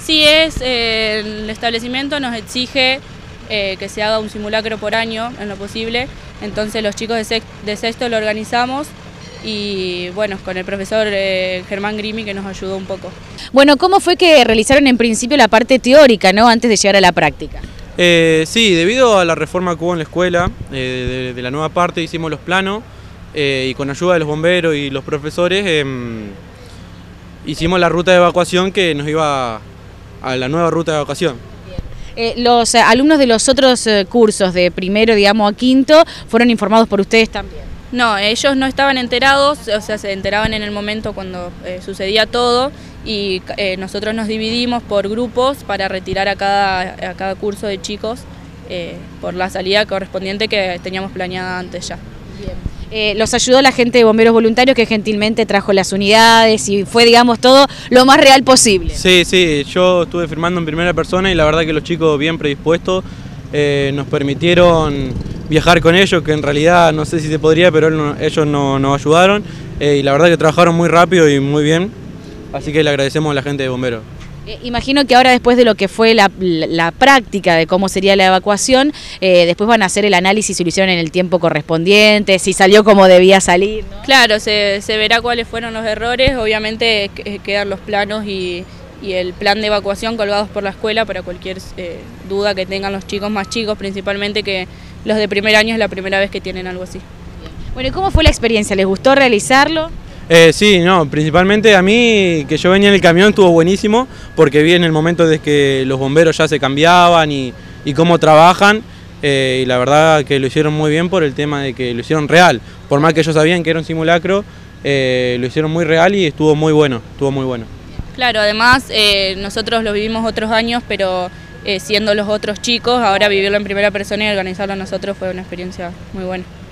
Sí, el establecimiento nos exige que se haga un simulacro por año en lo posible, entonces los chicos de sexto lo organizamos y bueno, con el profesor Germán Grimi que nos ayudó un poco. Bueno, ¿cómo fue que realizaron en principio la parte teórica, ¿no?, antes de llegar a la práctica? Sí, debido a la reforma que hubo en la escuela, de la nueva parte hicimos los planos y con ayuda de los bomberos y los profesores hicimos la ruta de evacuación que nos iba a la nueva ruta de evacuación. Los alumnos de los otros cursos, de primero, digamos, a quinto, ¿fueron informados por ustedes también? No, ellos no estaban enterados, o sea, se enteraban en el momento cuando sucedía todo y nosotros nos dividimos por grupos para retirar a cada curso de chicos por la salida correspondiente que teníamos planeada antes ya. Bien. Los ayudó la gente de bomberos voluntarios que gentilmente trajo las unidades y fue, digamos, todo lo más real posible. Sí, yo estuve firmando en primera persona y la verdad que los chicos bien predispuestos nos permitieron viajar con ellos, que en realidad no sé si se podría, pero ellos nos ayudaron y la verdad que trabajaron muy rápido y muy bien, así que le agradecemos a la gente de bomberos. Imagino que ahora, después de lo que fue la práctica de cómo sería la evacuación, después van a hacer el análisis si lo hicieron en el tiempo correspondiente, si salió como debía salir, ¿no? Claro, se verá cuáles fueron los errores, obviamente quedan los planos y el plan de evacuación colgados por la escuela para cualquier duda que tengan los chicos más chicos, principalmente que los de primer año es la primera vez que tienen algo así. Bueno, ¿y cómo fue la experiencia? ¿Les gustó realizarlo? Sí, no, principalmente a mí, que yo venía en el camión, estuvo buenísimo, porque vi en el momento de que los bomberos ya se cambiaban y cómo trabajan, y la verdad que lo hicieron muy bien por el tema de que lo hicieron real. Por más que ellos sabían que era un simulacro, lo hicieron muy real y estuvo muy bueno, Claro, además nosotros lo vivimos otros años, pero siendo los otros chicos, ahora vivirlo en primera persona y organizarlo nosotros fue una experiencia muy buena.